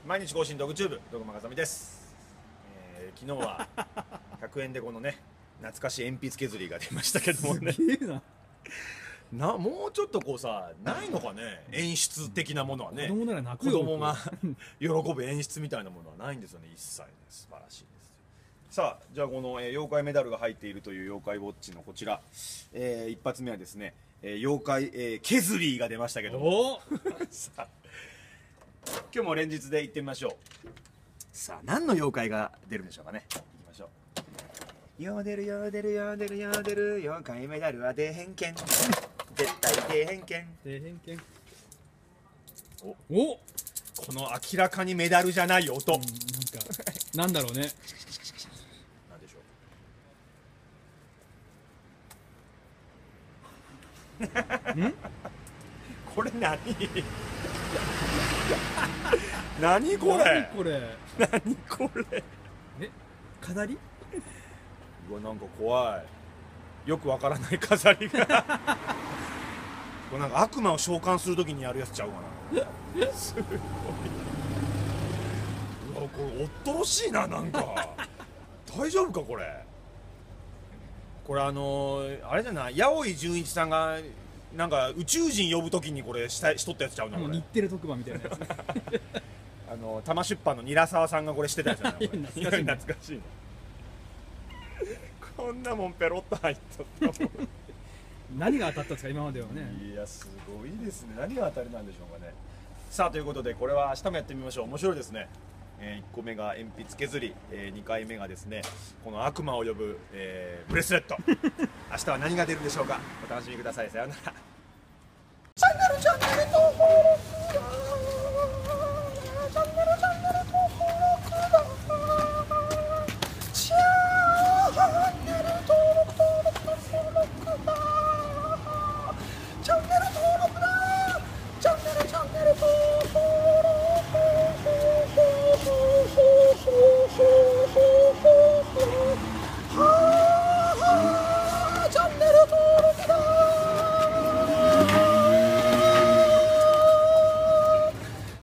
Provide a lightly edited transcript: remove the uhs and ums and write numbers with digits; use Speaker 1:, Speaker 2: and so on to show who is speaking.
Speaker 1: 毎日更新ドグチューブドグマガザミです。昨日は100円でこのね懐かしい鉛筆削りが出ましたけどもね。
Speaker 2: すげえな。
Speaker 1: もうちょっとこうさないのかね、演出的なものはね。
Speaker 2: 子供なら泣く
Speaker 1: 子
Speaker 2: よ。
Speaker 1: 供が喜ぶ演出みたいなものはないんですよね、一切ね。素晴らしいです。さあじゃあこの、妖怪メダルが入っているという妖怪ウォッチのこちら、一発目はですね、妖怪、削りが出ましたけども。
Speaker 2: お
Speaker 1: さあ今日も連日で行ってみましょう。さあ何の妖怪が出るんでしょうかね。行きましょう。よー出るよー出るよー出るよー出る妖怪メダルは出へんけん絶対出へんけん。
Speaker 2: 底辺犬。
Speaker 1: お
Speaker 2: お、
Speaker 1: この明らかにメダルじゃない音、
Speaker 2: なんかなんだろうね。
Speaker 1: なんでしょう。これ何何これ
Speaker 2: 何これ。
Speaker 1: 何これ。
Speaker 2: え、飾り？
Speaker 1: うわなんか怖い。よくわからない飾りがこれなんか悪魔を召喚するときにやるやつちゃうかな。すごい。うわこれおっとろしいな。なんか大丈夫かこれ。これあれじゃない、八尾井純一さんがなんか宇宙人呼ぶときにこれしとったやつちゃうな。これ
Speaker 2: 日テレ特番みたいなやつ。
Speaker 1: 多摩出版の韮沢さんがこれしてたやつじゃない。これ
Speaker 2: 懐かしいね。
Speaker 1: こんなもんペロッと入っとったもん。
Speaker 2: 何が当たったんですか今まではね。
Speaker 1: いやすごいですね。何が当たりなんでしょうかね。さあということでこれは明日もやってみましょう。面白いですね。1個目が鉛筆削り、2回目がですねこの悪魔を呼ぶ、ブレスレット。明日は何が出るでしょうか。お楽しみください。さようなら。チャンネル登録